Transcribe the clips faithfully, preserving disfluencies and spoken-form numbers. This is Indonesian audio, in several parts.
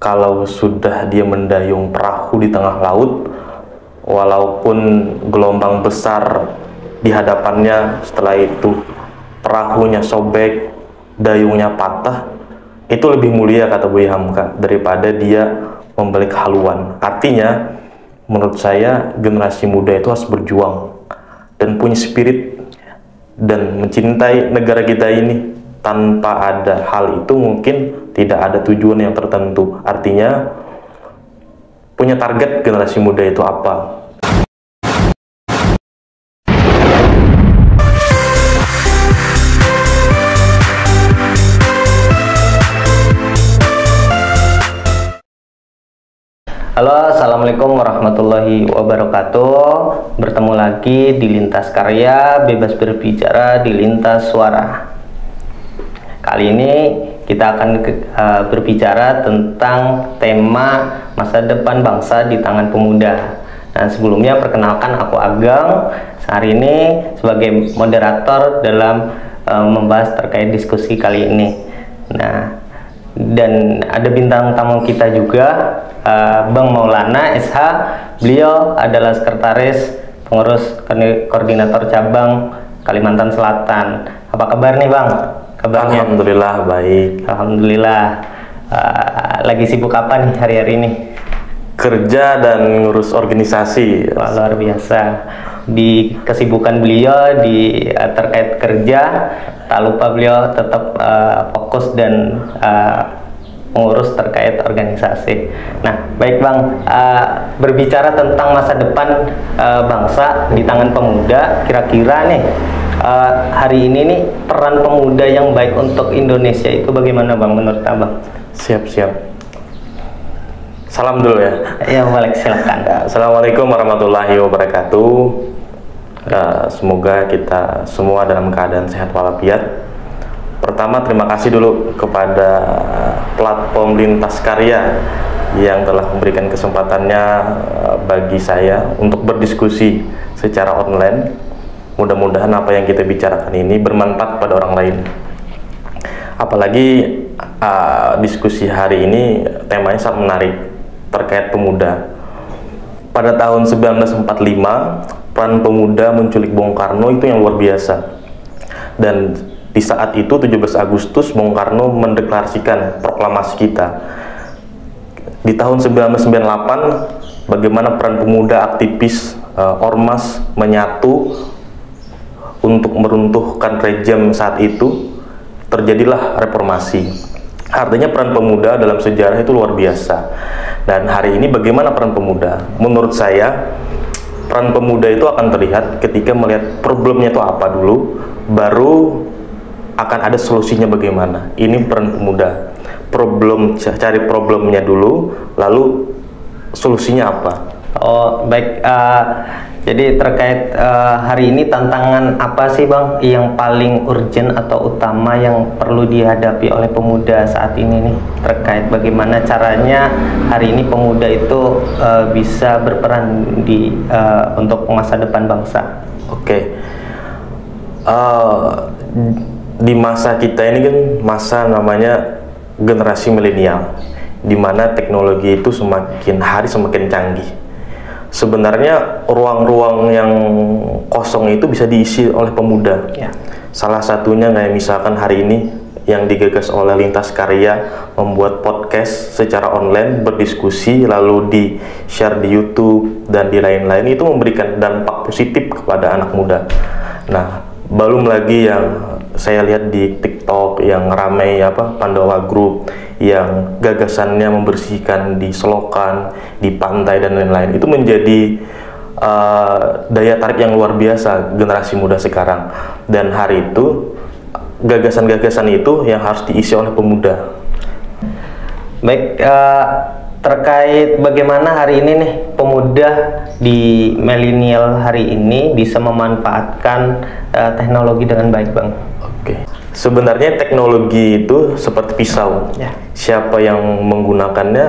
kalau sudah dia mendayung perahu di tengah laut, walaupun gelombang besar di hadapannya, setelah itu perahunya sobek, dayungnya patah, itu lebih mulia kata Buya Hamka daripada dia membalik haluan. Artinya menurut saya generasi muda itu harus berjuang dan punya spirit dan mencintai negara kita ini. Tanpa ada hal itu mungkin tidak ada tujuan yang tertentu. Artinya punya target generasi muda itu apa. Halo, assalamualaikum warahmatullahi wabarakatuh. Bertemu lagi di Lintas Karya, bebas berbicara di Lintas Suara. Kali ini kita akan uh, berbicara tentang tema masa depan bangsa di tangan pemuda. Nah, sebelumnya perkenalkan, aku Ageng. Hari ini sebagai moderator dalam uh, membahas terkait diskusi kali ini. Nah, dan ada bintang tamu kita juga, uh, Bang Maulana S H. Beliau adalah sekretaris pengurus koordinator cabang Kalimantan Selatan. Apa kabar nih, Bang? Kabarnya? Alhamdulillah baik. Alhamdulillah. Uh, lagi sibuk apa nih hari-hari ini? Kerja dan ngurus organisasi. Wah, luar biasa. Di kesibukan beliau di uh, terkait kerja, tak lupa beliau tetap uh, fokus dan uh, mengurus terkait organisasi. Nah, baik Bang, uh, berbicara tentang masa depan uh, bangsa di tangan pemuda, kira-kira nih uh, hari ini nih peran pemuda yang baik untuk Indonesia itu bagaimana Bang menurut Abang? Siap-siap. Salam dulu ya. Ya, balik silakan. Assalamualaikum warahmatullahi wabarakatuh. Uh, semoga kita semua dalam keadaan sehat walafiat. Pertama, terima kasih dulu kepada platform Lintas Karya yang telah memberikan kesempatannya bagi saya untuk berdiskusi secara online. Mudah-mudahan apa yang kita bicarakan ini bermanfaat pada orang lain. Apalagi uh, diskusi hari ini temanya sangat menarik terkait pemuda. Pada tahun seribu sembilan ratus empat puluh lima, peran pemuda menculik Bung Karno itu yang luar biasa. Dan di saat itu tujuh belas Agustus Bung Karno mendeklarasikan proklamasi kita. Di tahun seribu sembilan ratus sembilan puluh delapan, bagaimana peran pemuda aktivis uh, ormas menyatu untuk meruntuhkan rejim saat itu, terjadilah reformasi. Artinya peran pemuda dalam sejarah itu luar biasa. Dan hari ini bagaimana peran pemuda? Menurut saya peran pemuda itu akan terlihat ketika melihat problemnya itu apa dulu, baru akan ada solusinya bagaimana. Ini peran pemuda. Problem, cari problemnya dulu, lalu solusinya apa. Oh, baik. Uh, jadi terkait uh, hari ini tantangan apa sih Bang yang paling urgent atau utama yang perlu dihadapi oleh pemuda saat ini nih? Terkait bagaimana caranya hari ini pemuda itu uh, bisa berperan di uh, untuk masa depan bangsa. Oke. Okay. Uh, di masa kita ini kan masa namanya generasi milenial, di mana teknologi itu semakin hari semakin canggih. Sebenarnya ruang-ruang yang kosong itu bisa diisi oleh pemuda. Ya. Salah satunya kayak misalkan hari ini yang digagas oleh Lintas Karya membuat podcast secara online, berdiskusi lalu di share di YouTube dan di lain-lain, itu memberikan dampak positif kepada anak muda. Nah, belum lagi yang saya lihat di TikTok yang ramai apa Pandawa Group yang gagasannya membersihkan di selokan, di pantai dan lain-lain, itu menjadi uh, daya tarik yang luar biasa generasi muda sekarang. Dan hari itu gagasan-gagasan itu yang harus diisi oleh pemuda. Baik, uh, terkait bagaimana hari ini nih pemuda di milenial hari ini bisa memanfaatkan uh, teknologi dengan baik, Bang. Oke. Sebenarnya teknologi itu seperti pisau. Ya. Siapa yang menggunakannya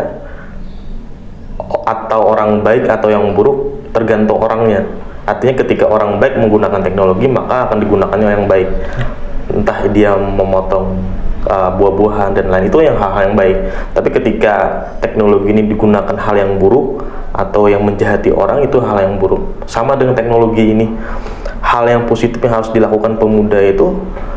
atau orang baik atau yang buruk tergantung orangnya. Artinya ketika orang baik menggunakan teknologi, maka akan digunakannya yang baik. Entah dia memotong uh, buah-buahan dan lain, itu yang hal-hal yang baik. Tapi ketika teknologi ini digunakan hal yang buruk atau yang menjahati orang, itu hal yang buruk. Sama dengan teknologi ini, hal yang positif yang harus dilakukan pemuda itu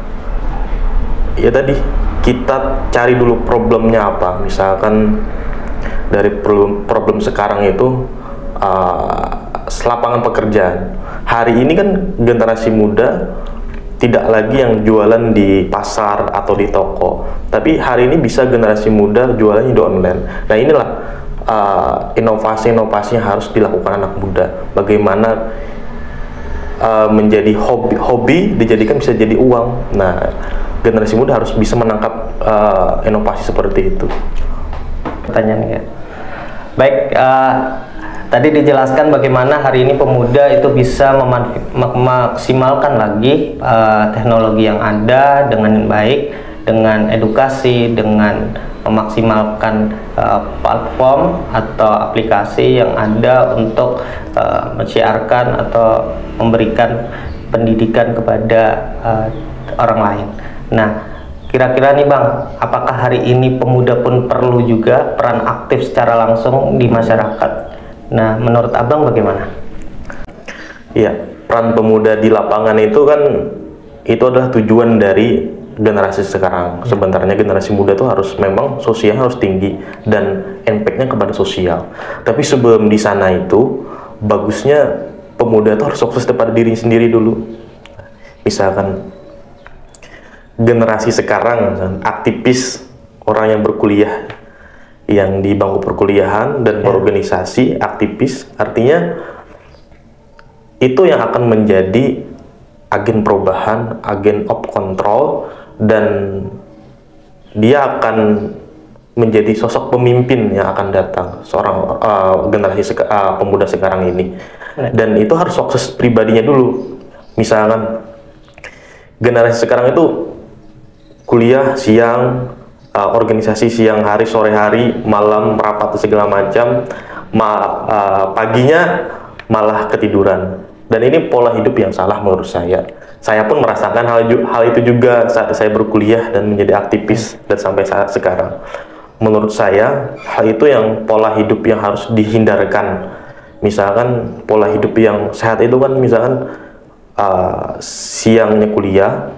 ya tadi, kita cari dulu problemnya apa. Misalkan dari problem, problem sekarang itu uh, lapangan pekerjaan. Hari ini kan generasi muda tidak lagi yang jualan di pasar atau di toko, tapi hari ini bisa generasi muda jualannya di online. Nah inilah uh, inovasi-inovasi yang harus dilakukan anak muda. Bagaimana uh, menjadi hobi, hobi dijadikan bisa jadi uang. Nah generasi muda harus bisa menangkap uh, inovasi seperti itu. Pertanyaan ya. Baik, uh, tadi dijelaskan bagaimana hari ini pemuda itu bisa memaksimalkan lagi uh, teknologi yang ada dengan baik, dengan edukasi, dengan memaksimalkan uh, platform atau aplikasi yang ada untuk uh, mensiarkan atau memberikan pendidikan kepada uh, orang lain. Nah, kira-kira nih Bang, apakah hari ini pemuda pun perlu juga peran aktif secara langsung di masyarakat? Nah, menurut Abang bagaimana? Iya, peran pemuda di lapangan itu kan, itu adalah tujuan dari generasi sekarang. Ya. Sebenarnya generasi muda itu harus memang sosial harus tinggi dan impact-nya kepada sosial. Tapi sebelum di sana itu, bagusnya pemuda itu harus fokus kepada diri sendiri dulu. Misalkan generasi sekarang, aktivis, orang yang berkuliah, yang di bangku perkuliahan dan berorganisasi, aktivis, artinya itu yang akan menjadi agen perubahan, agen of control, dan dia akan menjadi sosok pemimpin yang akan datang, seorang uh, generasi seka, uh, pemuda sekarang ini. Dan itu harus sukses pribadinya dulu. Misalkan generasi sekarang itu kuliah siang, uh, organisasi siang hari, sore hari, malam rapat segala macam, ma uh, paginya malah ketiduran. Dan ini pola hidup yang salah menurut saya. Saya pun merasakan hal, hal itu juga saat saya berkuliah dan menjadi aktivis dan sampai saat sekarang. Menurut saya hal itu yang pola hidup yang harus dihindarkan. Misalkan pola hidup yang sehat itu kan misalkan uh, siangnya kuliah,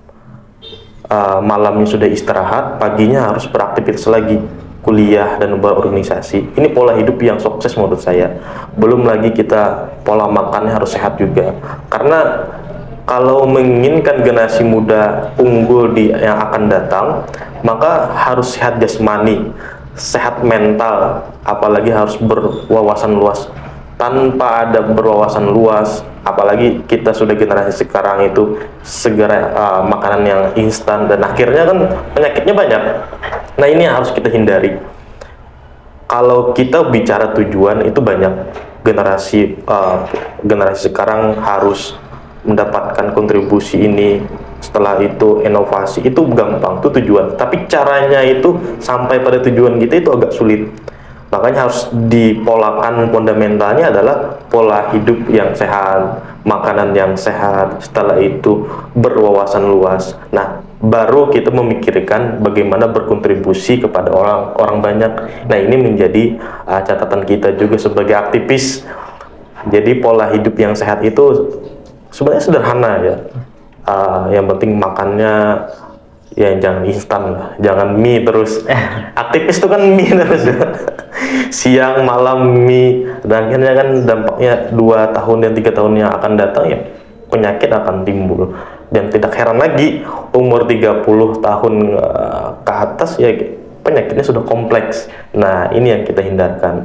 Uh, malamnya sudah istirahat, paginya harus beraktivitas lagi, kuliah dan berorganisasi. Ini pola hidup yang sukses menurut saya. Belum lagi kita pola makannya harus sehat juga. Karena kalau menginginkan generasi muda unggul di yang akan datang, maka harus sehat jasmani, sehat mental, apalagi harus berwawasan luas. Tanpa ada berwawasan luas, apalagi kita sudah generasi sekarang itu segera uh, makanan yang instan dan akhirnya kan penyakitnya banyak. Nah ini yang harus kita hindari. Kalau kita bicara tujuan itu banyak, generasi uh, generasi sekarang harus mendapatkan kontribusi ini, setelah itu inovasi, itu gampang, itu tujuan. Tapi caranya itu sampai pada tujuan kita itu agak sulit. Makanya harus dipolakan, fundamentalnya adalah pola hidup yang sehat, makanan yang sehat, setelah itu berwawasan luas. Nah, baru kita memikirkan bagaimana berkontribusi kepada orang orang banyak. Nah, ini menjadi uh, catatan kita juga sebagai aktivis. Jadi pola hidup yang sehat itu sebenarnya sederhana ya. Uh, yang penting makannya ya jangan instan lah, jangan mie terus. Aktivis itu kan mie terus ya. Siang malam mie, dan akhirnya kan dampaknya dua tahun dan tiga tahun yang akan datang ya penyakit akan timbul. Dan tidak heran lagi umur tiga puluh tahun uh, ke atas ya penyakitnya sudah kompleks. Nah ini yang kita hindarkan.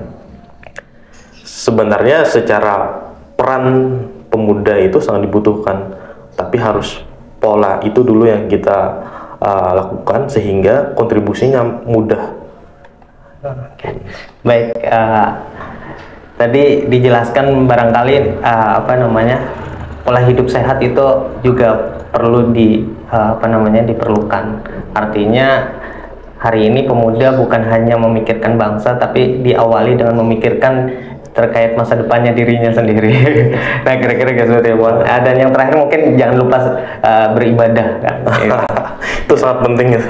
Sebenarnya secara peran pemuda itu sangat dibutuhkan, tapi harus pola itu dulu yang kita uh, lakukan sehingga kontribusinya mudah. Baik, uh, tadi dijelaskan barangkali uh, apa namanya pola hidup sehat itu juga perlu di uh, apa namanya diperlukan. Artinya hari ini pemuda bukan hanya memikirkan bangsa, tapi diawali dengan memikirkan terkait masa depannya dirinya sendiri. Nah, kira-kira gitu ya, Bang. Uh, dan yang terakhir mungkin jangan lupa uh, beribadah kan. Itu sangat penting ya.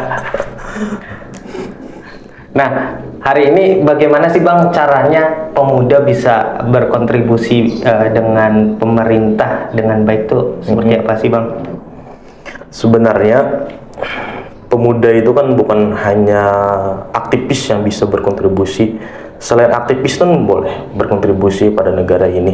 Nah, hari ini bagaimana sih Bang caranya pemuda bisa berkontribusi uh, dengan pemerintah dengan baik tuh seperti mm-hmm. apa sih Bang? Sebenarnya pemuda itu kan bukan hanya aktivis yang bisa berkontribusi. Selain aktivis kan boleh berkontribusi pada negara ini.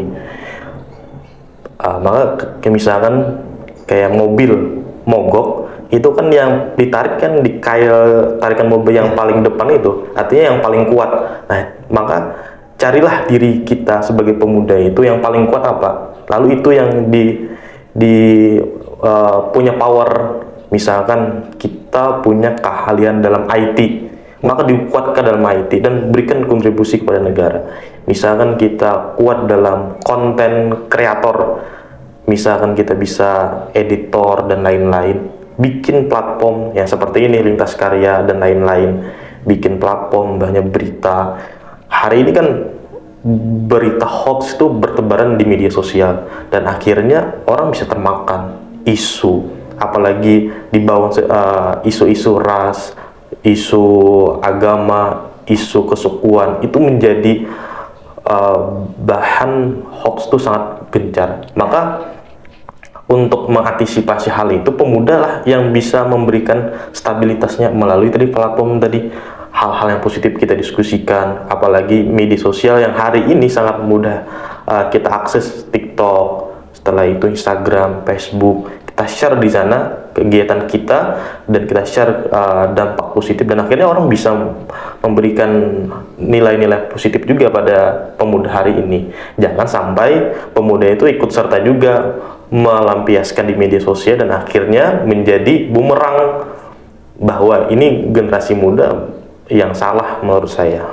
Uh, maka misalkan kayak mobil mogok, itu kan yang ditarik kan di kail tarikan mobil yang paling depan itu, artinya yang paling kuat. Nah, maka carilah diri kita sebagai pemuda itu yang paling kuat apa, lalu itu yang di di uh, punya power. Misalkan kita punya keahlian dalam I T, maka dikuatkan dalam I T dan berikan kontribusi kepada negara. Misalkan kita kuat dalam konten kreator, misalkan kita bisa editor dan lain-lain, bikin platform yang seperti ini, Lintas Karya dan lain-lain, bikin platform banyak berita. Hari ini kan berita hoax itu bertebaran di media sosial dan akhirnya orang bisa termakan isu, apalagi di bawah uh, isu-isu ras, isu agama, isu kesukuan itu menjadi uh, bahan hoax itu sangat gencar. Maka untuk mengantisipasi hal itu, pemuda lah yang bisa memberikan stabilitasnya melalui tadi platform tadi, hal-hal yang positif kita diskusikan, apalagi media sosial yang hari ini sangat mudah uh, kita akses, TikTok, setelah itu Instagram, Facebook, kita share di sana kegiatan kita dan kita share uh, dampak positif dan akhirnya orang bisa memberikan nilai-nilai positif juga pada pemuda hari ini. Jangan sampai pemuda itu ikut serta juga melampiaskan di media sosial dan akhirnya menjadi bumerang bahwa ini generasi muda yang salah menurut saya.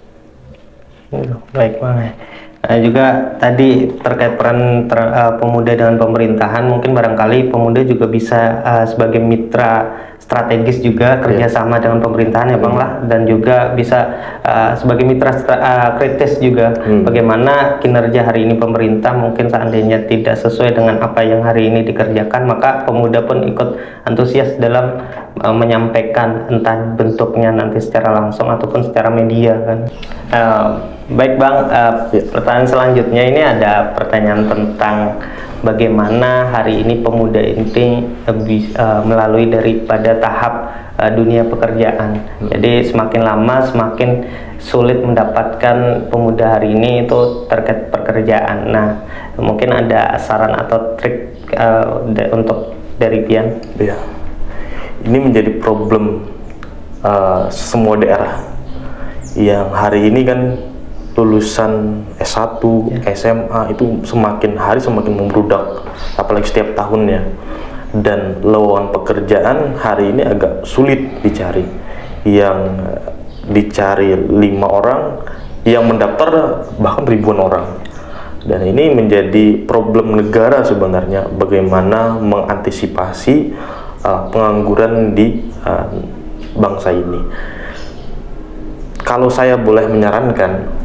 Baik Bang. Nah, juga tadi terkait peran ter, uh, pemuda dengan pemerintahan, mungkin barangkali pemuda juga bisa uh, sebagai mitra strategis juga kerjasama yeah. dengan pemerintahan ya Bang lah, dan juga bisa uh, sebagai mitra uh, kritis juga hmm. bagaimana kinerja hari ini pemerintah mungkin seandainya tidak sesuai dengan apa yang hari ini dikerjakan, maka pemuda pun ikut antusias dalam uh, menyampaikan entah bentuknya nanti secara langsung ataupun secara media kan. Uh, baik Bang, uh, yeah. pertanyaan selanjutnya ini ada pertanyaan tentang bagaimana hari ini pemuda ini uh, melalui daripada tahap uh, dunia pekerjaan. Hmm. Jadi semakin lama semakin sulit mendapatkan pemuda hari ini itu terkait pekerjaan. Nah, mungkin ada saran atau trik uh, untuk dari Pian? Ya, ini menjadi problem uh, semua daerah yang hari ini kan lulusan S satu, ya. S M A itu semakin hari semakin membludak, apalagi setiap tahunnya. Dan lowongan pekerjaan hari ini agak sulit dicari. Yang dicari lima orang, yang mendaftar bahkan ribuan orang. Dan ini menjadi problem negara sebenarnya, bagaimana mengantisipasi uh, pengangguran di uh, bangsa ini. Kalau saya boleh menyarankan,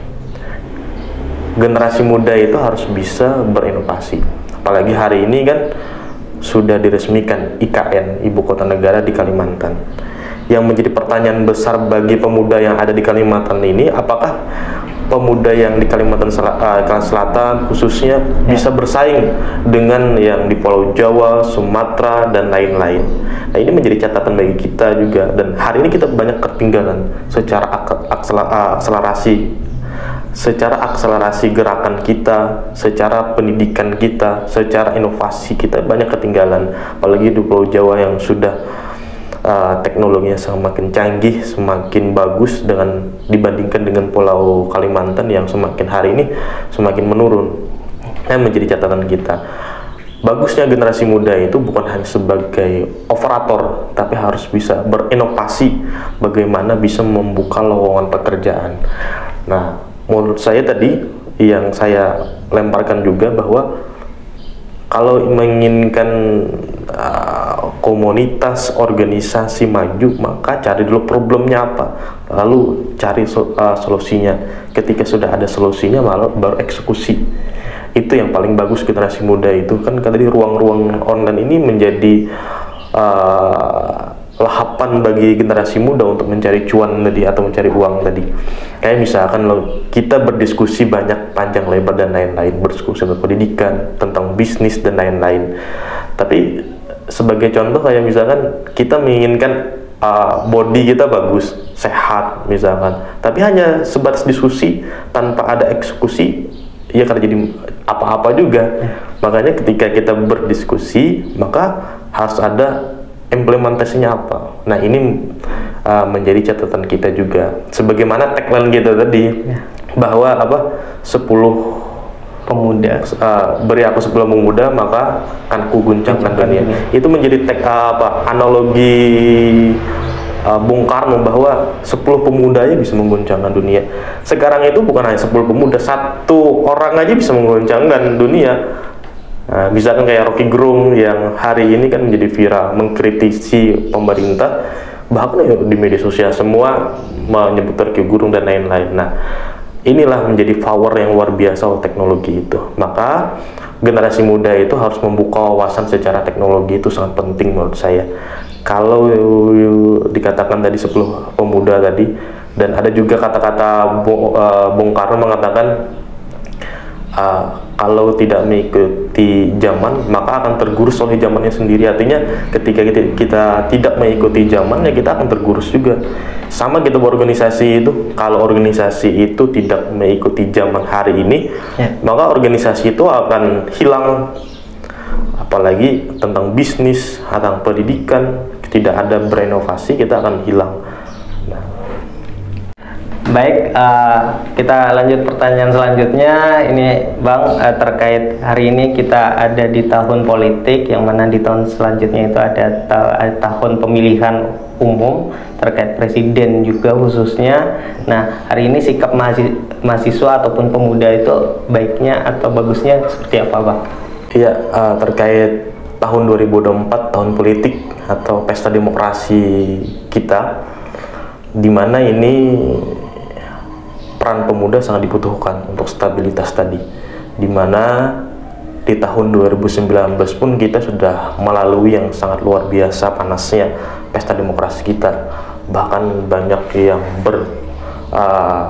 generasi muda itu harus bisa berinovasi. Apalagi hari ini kan sudah diresmikan I K N, Ibu Kota Negara di Kalimantan. Yang menjadi pertanyaan besar bagi pemuda yang ada di Kalimantan ini, apakah pemuda yang di Kalimantan Selatan khususnya ya. bisa bersaing dengan yang di Pulau Jawa, Sumatera, dan lain-lain. Nah, ini menjadi catatan bagi kita juga. Dan hari ini kita banyak ketinggalan secara akselerasi secara akselerasi gerakan kita, secara pendidikan kita, secara inovasi kita banyak ketinggalan. Apalagi di Pulau Jawa yang sudah uh, teknologinya semakin canggih, semakin bagus dengan dibandingkan dengan Pulau Kalimantan yang semakin hari ini semakin menurun. Yang menjadi catatan kita. Bagusnya generasi muda itu bukan hanya sebagai operator, tapi harus bisa berinovasi bagaimana bisa membuka lowongan pekerjaan. Nah, menurut saya tadi yang saya lemparkan juga bahwa kalau menginginkan uh, komunitas, organisasi maju, maka cari dulu problemnya apa, lalu cari so, uh, solusinya. Ketika sudah ada solusinya, malah baru eksekusi. Itu yang paling bagus generasi muda itu kan. Tadi ruang-ruang online ini menjadi uh, lahapan bagi generasi muda untuk mencari cuan tadi atau mencari uang tadi. Kayak misalkan lo, kita berdiskusi banyak panjang lebar dan lain-lain, berdiskusi tentang pendidikan, tentang bisnis dan lain-lain. Tapi sebagai contoh kayak misalkan kita menginginkan uh, body kita bagus, sehat misalkan, tapi hanya sebatas diskusi tanpa ada eksekusi, ya kan jadi apa-apa juga. Makanya ketika kita berdiskusi, maka harus ada implementasinya apa. Nah ini uh, menjadi catatan kita juga. Sebagaimana tagline kita tadi, ya, bahwa apa sepuluh pemuda, uh, beri aku sepuluh pemuda maka akan kuguncangkan dunia. Ini. Itu menjadi tag, uh, apa analogi uh, Bung Karno bahwa sepuluh pemuda aja bisa mengguncangkan dunia. Sekarang itu bukan hanya sepuluh pemuda, satu orang aja bisa mengguncangkan dunia. Nah, misalkan kayak Rocky Gerung yang hari ini kan menjadi viral mengkritisi pemerintah, bahkan ya, di media sosial semua menyebut Rocky Gerung dan lain-lain. Nah, inilah menjadi power yang luar biasa teknologi itu. Maka generasi muda itu harus membuka wawasan secara teknologi, itu sangat penting menurut saya. Kalau dikatakan tadi sepuluh pemuda tadi, dan ada juga kata-kata Bung Karno mengatakan uh, kalau tidak mengikuti zaman maka akan tergerus oleh zamannya sendiri. Artinya ketika kita, kita tidak mengikuti zaman, ya kita akan tergerus juga. Sama kita berorganisasi itu, kalau organisasi itu tidak mengikuti zaman hari ini, ya, maka organisasi itu akan hilang. Apalagi tentang bisnis, tentang pendidikan, tidak ada berinovasi, kita akan hilang. Nah. Baik, uh, kita lanjut pertanyaan selanjutnya. Ini Bang, uh, terkait hari ini kita ada di tahun politik, yang mana di tahun selanjutnya itu ada ta tahun pemilihan umum terkait presiden juga khususnya. Nah, hari ini sikap mahasiswa ataupun pemuda itu baiknya atau bagusnya seperti apa, Bang? Iya, uh, terkait tahun dua ribu dua puluh empat, tahun politik atau pesta demokrasi kita, di mana ini peran pemuda sangat dibutuhkan untuk stabilitas tadi, dimana di tahun dua ribu sembilan belas pun kita sudah melalui yang sangat luar biasa panasnya pesta demokrasi kita. Bahkan banyak yang ber uh,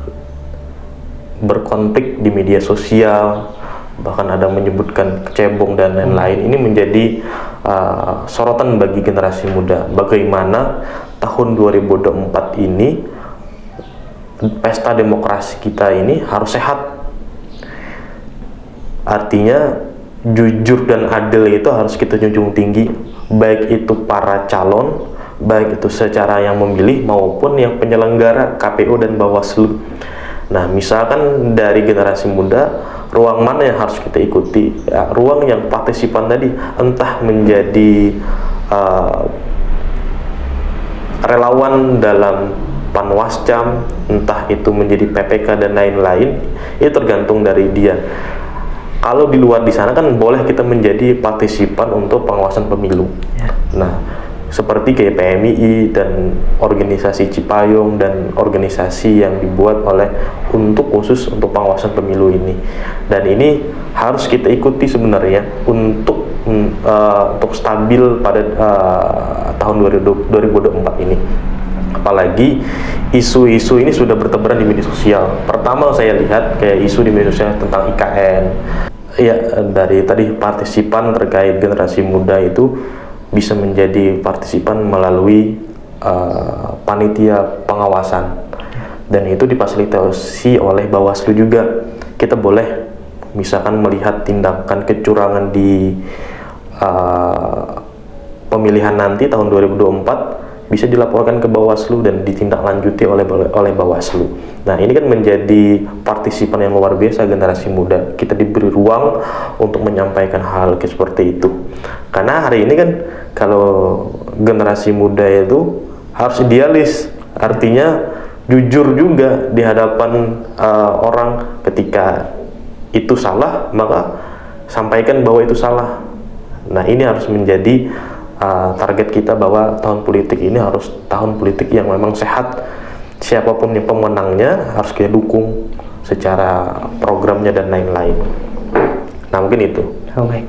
berkonflik di media sosial, bahkan ada menyebutkan kecebong dan lain-lain. Ini menjadi uh, sorotan bagi generasi muda, bagaimana tahun dua ribu dua puluh empat ini pesta demokrasi kita ini harus sehat. Artinya jujur dan adil itu harus kita junjung tinggi, baik itu para calon, baik itu secara yang memilih maupun yang penyelenggara K P U dan Bawaslu. Nah, misalkan dari generasi muda, ruang mana yang harus kita ikuti? Ya, ruang yang partisipan tadi, entah menjadi uh, relawan dalam Panwascam, entah itu menjadi P P K dan lain-lain, itu tergantung dari dia. Kalau di luar di sana kan boleh kita menjadi partisipan untuk pengawasan pemilu. Ya. Nah, seperti kayak P M I I dan organisasi Cipayung dan organisasi yang dibuat oleh untuk khusus untuk pengawasan pemilu ini. Dan ini harus kita ikuti sebenarnya untuk uh, untuk stabil pada uh, tahun dua ribu dua puluh empat ini. Apalagi isu-isu ini sudah bertebaran di media sosial. Pertama saya lihat kayak isu di media sosial tentang I K N. Ya, dari tadi partisipan terkait generasi muda itu bisa menjadi partisipan melalui uh, panitia pengawasan, dan itu difasilitasi oleh Bawaslu juga. Kita boleh misalkan melihat tindakan kecurangan di uh, pemilihan nanti tahun dua ribu dua puluh empat, bisa dilaporkan ke Bawaslu dan ditindaklanjuti oleh oleh Bawaslu. Nah, ini kan menjadi partisipan yang luar biasa generasi muda. Kita diberi ruang untuk menyampaikan hal seperti itu. Karena hari ini kan kalau generasi muda itu harus idealis, artinya jujur juga di hadapan uh, orang. Ketika itu salah, maka sampaikan bahwa itu salah. Nah, ini harus menjadi uh, target kita bahwa tahun politik ini harus tahun politik yang memang sehat. Siapapun yang pemenangnya harus kita dukung secara programnya dan lain-lain. Nah, mungkin itu. Oh, baik.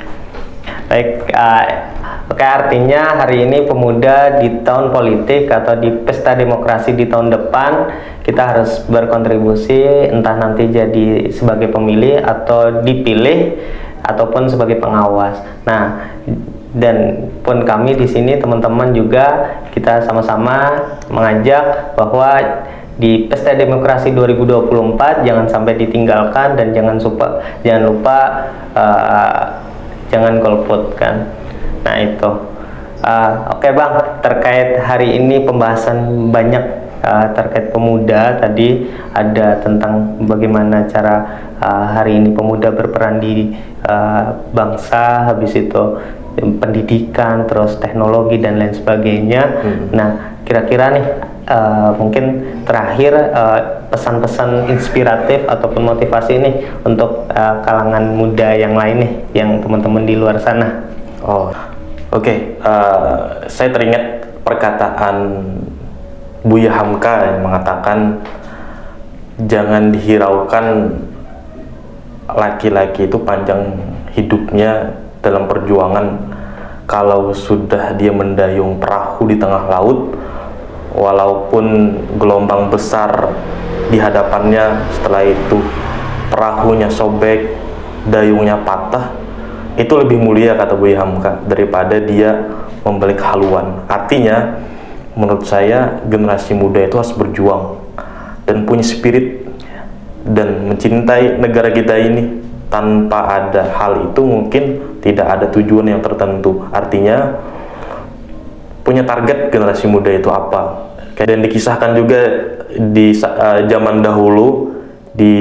Baik, uh, oke, artinya hari ini pemuda di tahun politik atau di pesta demokrasi di tahun depan kita harus berkontribusi, entah nanti jadi sebagai pemilih atau dipilih ataupun sebagai pengawas. Nah, dan pun kami di sini teman-teman juga kita sama-sama mengajak bahwa di pesta demokrasi dua ribu dua puluh empat jangan sampai ditinggalkan dan jangan lupa jangan lupa uh, jangan golput kan. Nah itu uh, oke okay, Bang, terkait hari ini pembahasan banyak uh, terkait pemuda. Tadi ada tentang bagaimana cara uh, hari ini pemuda berperan di uh, bangsa, habis itu pendidikan, terus teknologi dan lain sebagainya. hmm. Nah kira-kira nih uh, mungkin terakhir pesan-pesan uh, inspiratif ataupun motivasi nih untuk uh, kalangan muda yang lain nih, yang teman-teman di luar sana. Oh, oke. Okay. Uh, saya teringat perkataan Buya Hamka yang mengatakan jangan dihiraukan laki-laki itu panjang hidupnya dalam perjuangan kalau sudah dia mendayung perahu di tengah laut, walaupun gelombang besar di hadapannya, setelah itu perahunya sobek, dayungnya patah, itu lebih mulia, kata Buya Hamka, daripada dia membalik haluan. Artinya menurut saya generasi muda itu harus berjuang dan punya spirit dan mencintai negara kita ini. Tanpa ada hal itu mungkin tidak ada tujuan yang tertentu. Artinya punya target generasi muda itu apa. Dan dikisahkan juga di uh, zaman dahulu di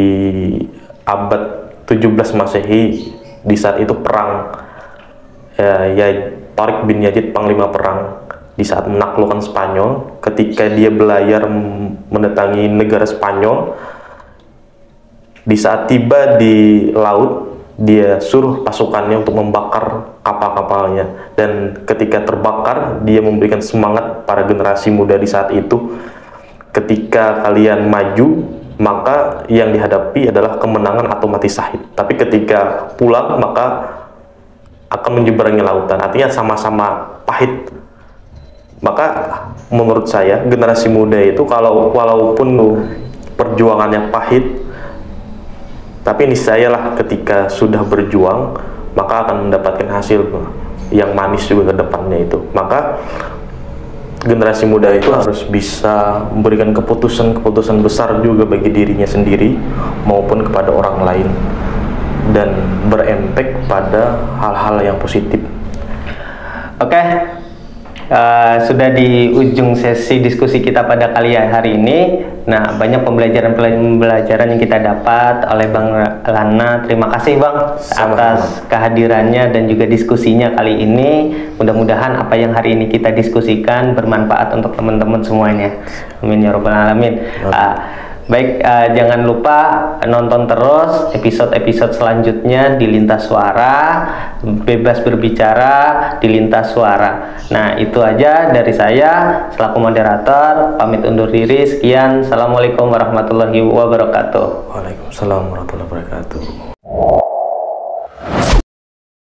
abad tujuh belas Masehi, di saat itu perang uh, ya Tariq bin Yazid, panglima perang, di saat menaklukkan Spanyol, ketika dia belayar mendatangi negara Spanyol, di saat tiba di laut, dia suruh pasukannya untuk membakar kapal-kapalnya. Dan ketika terbakar, dia memberikan semangat para generasi muda di saat itu. Ketika kalian maju, maka yang dihadapi adalah kemenangan atau mati syahid. Tapi ketika pulang, maka akan menyeberangi lautan. Artinya sama-sama pahit. Maka menurut saya, generasi muda itu kalau walaupun perjuangannya pahit, tapi niscayalah ketika sudah berjuang maka akan mendapatkan hasil yang manis juga ke depannya itu. Maka generasi muda itu harus bisa memberikan keputusan-keputusan besar juga bagi dirinya sendiri maupun kepada orang lain, dan berimpact pada hal-hal yang positif. Oke, okay. Uh, sudah di ujung sesi diskusi kita pada kali hari ini. Nah, banyak pembelajaran-pembelajaran yang kita dapat oleh Bang Lana. Terima kasih Bang Sama-sama. atas kehadirannya dan juga diskusinya kali ini. Mudah-mudahan apa yang hari ini kita diskusikan bermanfaat untuk teman-teman semuanya. Amin ya rabbal alamin. Uh, Baik, uh, jangan lupa nonton terus episode-episode selanjutnya di Lintas Suara, bebas berbicara di Lintas Suara. Nah, itu aja dari saya selaku moderator, pamit undur diri. Sekian, assalamualaikum warahmatullahi wabarakatuh. Waalaikumsalam warahmatullahi wabarakatuh.